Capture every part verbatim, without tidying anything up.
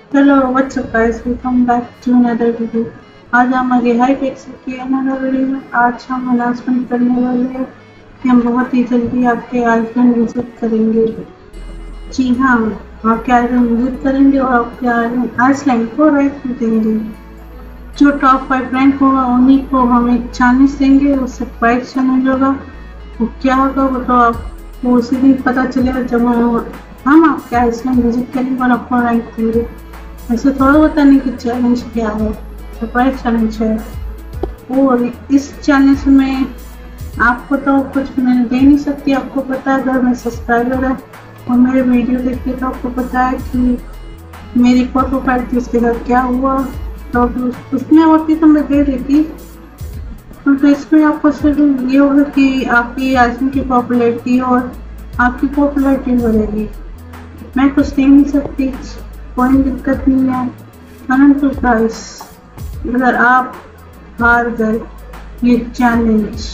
Hello what's up guys, welcome back to another video. आज हम आगे हाई पिक्सल की अनदर वीडियो में आज हम अनाउंसमेंट करने वाले हैं कि हम बहुत ही जल्दी आपके आइसलैंड विजिट करेंगे। जी हाँ, आपके आइसलैंड विजिट करेंगे और आपके आइसलैंड को राइट देंगे। जो टॉप फाइव रैंक होगा उन्हीं को हम एक चैलेंज देंगे, वो सरप्राइज चैलेंज होगा। वो क्या होगा वो तो आपको उसी दिन पता चलेगा जब हम हम आपके आइसलैंड विजिट करेंगे और आपको रैंक देंगे। ऐसे थोड़ा होता नहीं कि चैलेंज क्या है, सरप्राइज चैलेंज है। और इस चैलेंज में आपको तो कुछ मैं दे नहीं सकती। आपको पता है, अगर मैं सब्सक्राइबर है और मेरे वीडियो देखते तो आपको पता है कि मेरी फोटो फाइल थी, उसके साथ क्या हुआ। तो उसमें होती तो मैं दे देती, तो इसमें आपको सिर्फ ये होगा कि आपकी आइसलैंड की पॉपुलैरिटी और आपकी पॉपुलैरिटी बढ़ेगी। मैं कुछ दे नहीं सकती, कोई दिक्कत नहीं है। परंतु गाइस, अगर आप हार गए ये चैलेंज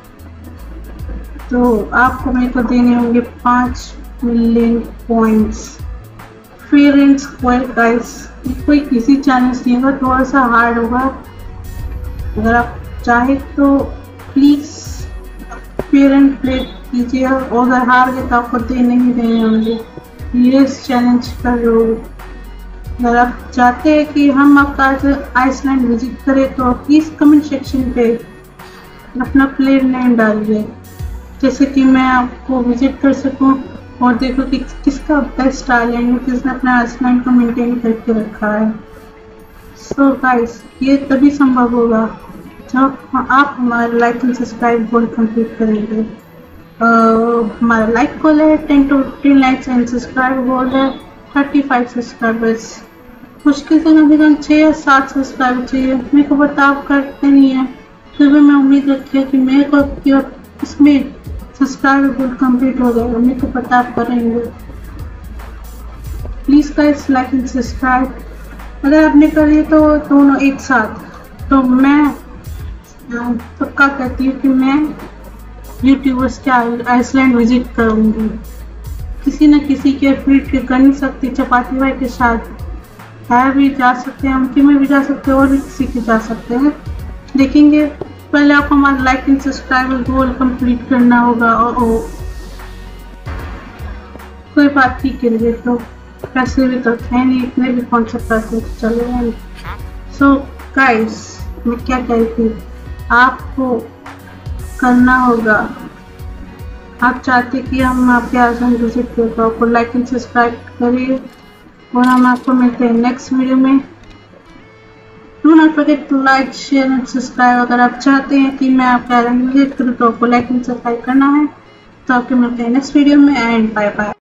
तो आपको मेरे को देने होंगे पाँच million points fair and square. Guys, कोई किसी चैलेंज नहीं होगा, थोड़ा सा हार्ड होगा। अगर आप चाहे तो प्लीज़ फेयर एंड प्ले कीजिए, और अगर हार गए तो आपको देने ही देने होंगे। ये इस चैलेंज का रूल। अगर आप चाहते हैं कि हम आपका आइसलैंड विजिट करें तो प्लीज़ कमेंट सेक्शन पे अपना प्लेयर नेम डालिए, जैसे कि मैं आपको विजिट कर सकूं और देखो कि किसका बेस्ट आइलैंड, किसने अपना आइसलैंड को मेंटेन करके रखा है। सो गाइस, ये तभी संभव होगा जब आप हमारे like and subscribe goal complete करेंगे। uh, हमारा लाइक गोल है ten to fifteen likes and subscribe goal है थर्टी फाइव सब्सक्राइबर्स। मुश्किल से कम से कम छः या सात सब्सक्राइबर चाहिए। मेरे को बर्ताव करते नहीं है, फिर भी मैं उम्मीद रखी है कि मेरे को इसमें सब्सक्राइबर गोल कंप्लीट हो जाएगा। मेरे को बर्ताव करेंगे। Please guys, like and subscribe. अगर आपने कर लिया तो दोनों एक साथ, तो मैं पक्का कहती हूँ कि मैं यूट्यूबर्स के आइसलैंड विजिट करूँगी। किसी न किसी के फील्ड के कर नहीं सकती, चपाती भाई के साथ है भी जा सकते हैं, उनके में भी जा सकते हैं, और भी किसी के जा सकते हैं। देखेंगे, पहले आपको हमारा like and subscriber goal complete करना होगा। और ओ, कोई बात नहीं के लिए तो पैसे भी तो है नहीं, इतने भी कौन से पैसे चले। सो गाइस, मैं क्या कह रही थी, आपको करना होगा, आप चाहते कि हम आपके आइसलैंड विजिट करें तो आपको लाइक एंड सब्सक्राइब करिए, और हम आपको मिलते हैं नेक्स्ट वीडियो में। Do not forget to like, share and subscribe. अगर आप चाहते हैं कि मैं आपके आइसलैंड विजिट करूँ तो आपको लाइक एंड सब्सक्राइब करना है। तो आपके मिलते हैं नेक्स्ट वीडियो में, एंड बाय बाय।